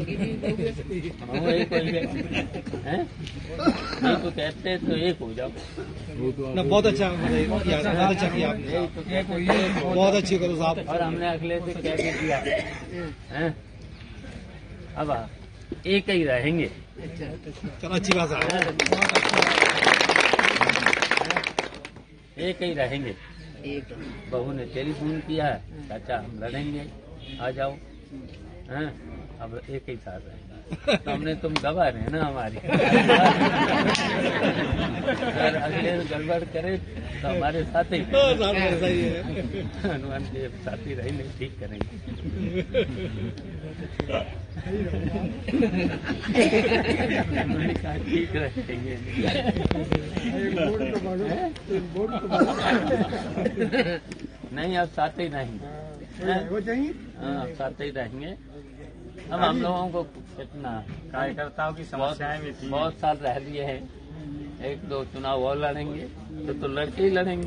तो कहते हैं तो एक हो जाओ ना। बहुत अच्छा बहुत अच्छा किया आपने, बहुत अच्छी करो साहब। और हमने अगले से क्या किया है, अब एक ही रहेंगे। चलो अच्छी बात है, एक ही रहेंगे। बहू ने टेलीफोन किया है, चाचा हम लड़ेंगे आ जाओ, हैं अब एक ही साथ रहेंगे। तो हमने तुम गवाह रहे ना हमारी। अगर अगले गड़बड़ करे तो हमारे साथ ही हनुमान जी साथी रहेंगे, ठीक करेंगे। ठीक रहेंगे। नहीं अब साथ ही रहेंगे, हाँ साथ ही रहेंगे। अब हम लोगों को कितना कार्यकर्ताओं की समस्याएं भी थी, बहुत साल रह लिए हैं, एक दो चुनाव और लड़ेंगे तो लड़के ही लड़ेंगे।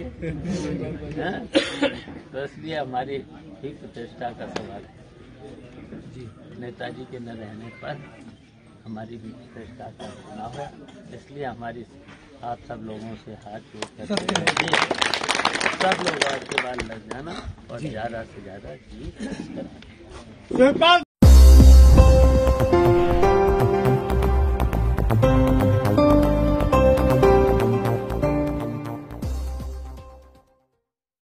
तो इसलिए हमारी ही प्रतिष्ठा का सवाल है। नेताजी के न रहने पर हमारी भी प्रतिष्ठा का चुनाव है, इसलिए हमारी आप सब लोगों से हाथ जोड़कर सब लोग आपके बाद लग जाना और ज्यादा से ज्यादा जीत।